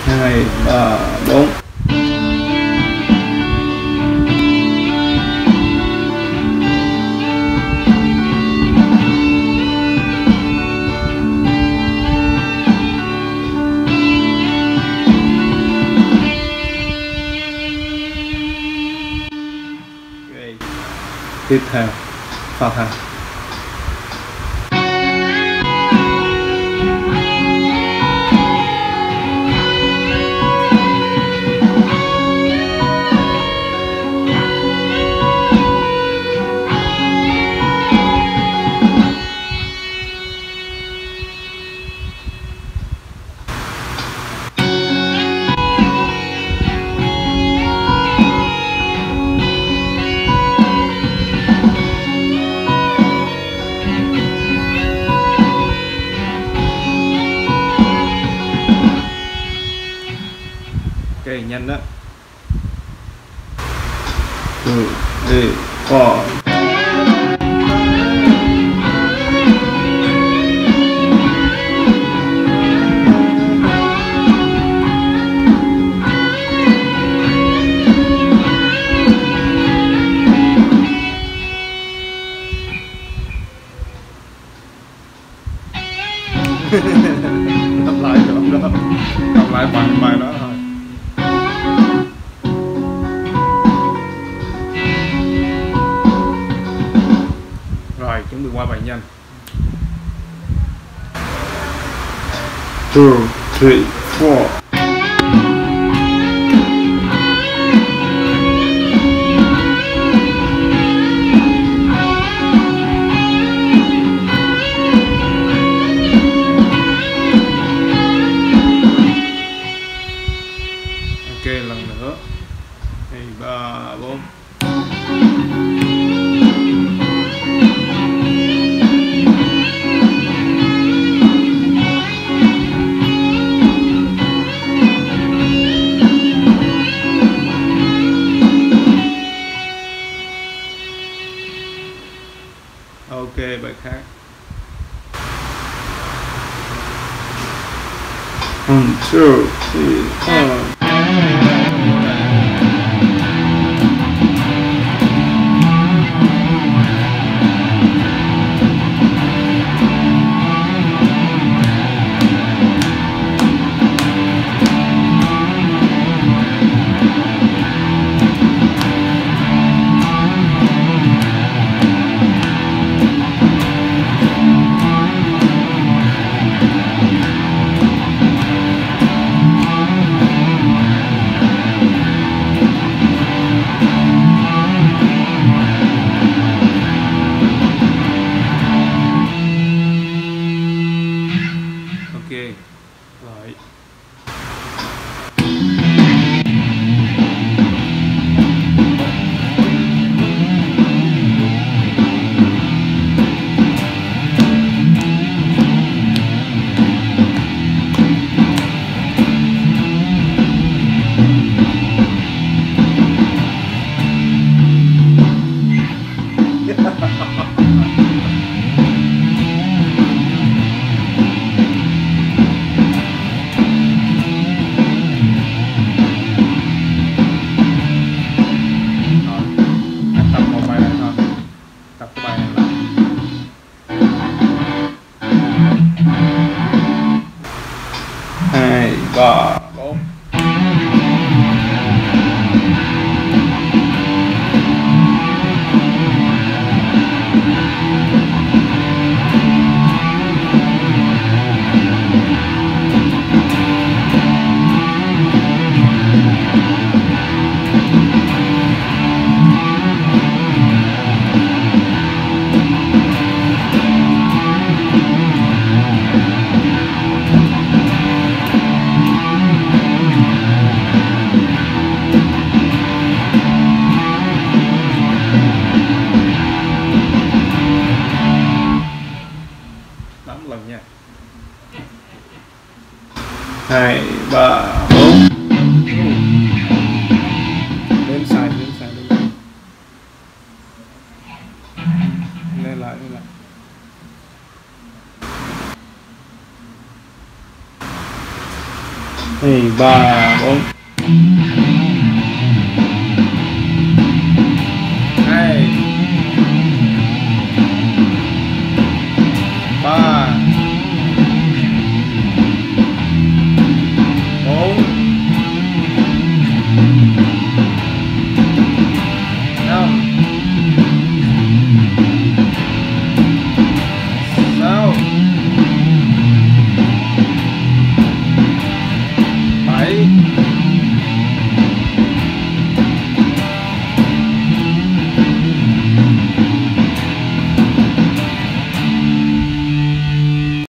2, 3, 4. Tiếp theo phát hành. Okay, nhanh đó. 2, 3, 4. Lặp lại rồi đó. Lặp lại bài đó thôi. Rồi, chuẩn bị qua bài nhanh. 2, 3, 4. Ok, lần nữa. 2, 3, 4. Ok, bài khác. 1, 2, 3, 4. Ok, lại. Tập một bài này thôi. Tập cái bài này lại. 2, 3, 4. Lần nha. 2, 3, 4. Lên sai lên lại. 2 3 4